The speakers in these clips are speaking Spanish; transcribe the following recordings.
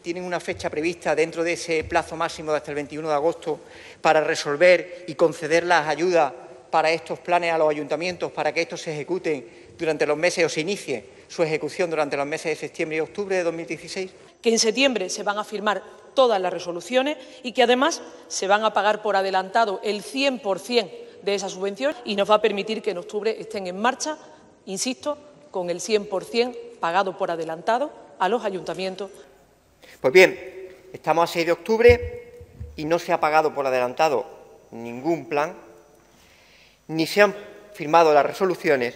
tienen una fecha prevista dentro de ese plazo máximo de hasta el 21 de agosto para resolver y conceder las ayudas para estos planes a los ayuntamientos, para que estos se ejecuten durante los meses o se inicie su ejecución durante los meses de septiembre y octubre de 2016? Que en septiembre se van a firmar todas las resoluciones y que además se van a pagar por adelantado el 100% de esa subvención y nos va a permitir que en octubre estén en marcha, insisto, con el 100% pagado por adelantado a los ayuntamientos. Pues bien, estamos a 6 de octubre y no se ha pagado por adelantado ningún plan, ni se han firmado las resoluciones,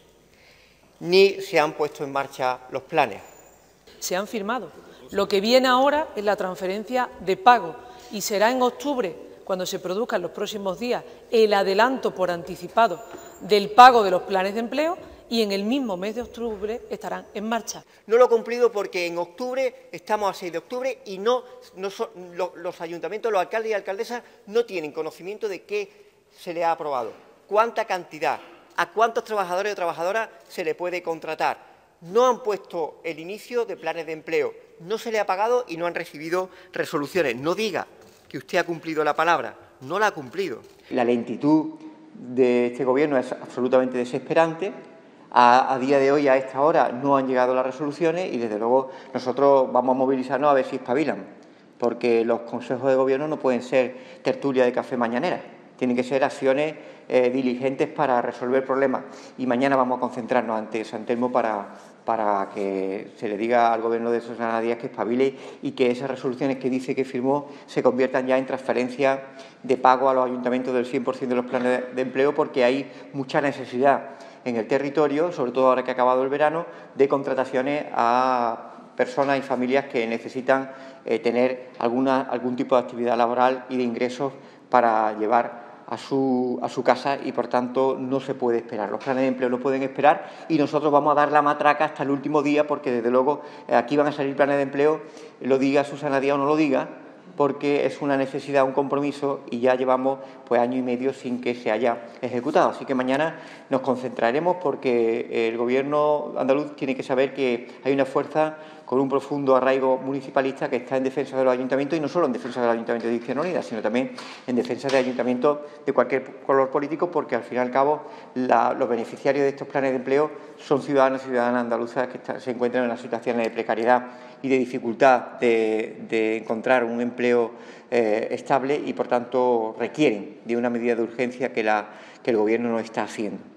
ni se han puesto en marcha los planes. Se han firmado. Lo que viene ahora es la transferencia de pago y será en octubre, cuando se produzca en los próximos días el adelanto por anticipado del pago de los planes de empleo, y en el mismo mes de octubre estarán en marcha. No lo he cumplido porque en octubre, estamos a 6 de octubre y los ayuntamientos, los alcaldes y alcaldesas no tienen conocimiento de qué se le ha aprobado, cuánta cantidad, a cuántos trabajadores o trabajadoras se le puede contratar. No han puesto el inicio de planes de empleo, no se le ha pagado y no han recibido resoluciones. No diga que usted ha cumplido la palabra, no la ha cumplido. La lentitud de este Gobierno es absolutamente desesperante. A día de hoy, a esta hora, no han llegado las resoluciones y, desde luego, nosotros vamos a movilizarnos a ver si espabilan, porque los consejos de Gobierno no pueden ser tertulia de café mañanera, tienen que ser acciones diligentes para resolver problemas. Y mañana vamos a concentrarnos ante San Telmo para que se le diga al Gobierno de Susana Díaz que espabile y que esas resoluciones que dice que firmó se conviertan ya en transferencias de pago a los ayuntamientos del 100% de los planes de empleo, porque hay mucha necesidad en el territorio, sobre todo ahora que ha acabado el verano, de contrataciones a personas y familias que necesitan tener algún tipo de actividad laboral y de ingresos para llevar a su casa y, por tanto, no se puede esperar. Los planes de empleo no pueden esperar y nosotros vamos a dar la matraca hasta el último día, porque, desde luego, aquí van a salir planes de empleo, lo diga Susana Díaz o no lo diga, porque es una necesidad, un compromiso, y ya llevamos año y medio sin que se haya ejecutado. Así que mañana nos concentraremos, porque el Gobierno andaluz tiene que saber que hay una fuerza con un profundo arraigo municipalista que está en defensa de los ayuntamientos, y no solo en defensa del Ayuntamiento de Izquierda Unida, sino también en defensa de ayuntamientos de cualquier color político, porque, al fin y al cabo, los beneficiarios de estos planes de empleo son ciudadanos y ciudadanas andaluzas que se encuentran en las situaciones de precariedad y de dificultad de encontrar un empleo estable y, por tanto, requieren de una medida de urgencia que el Gobierno no está haciendo.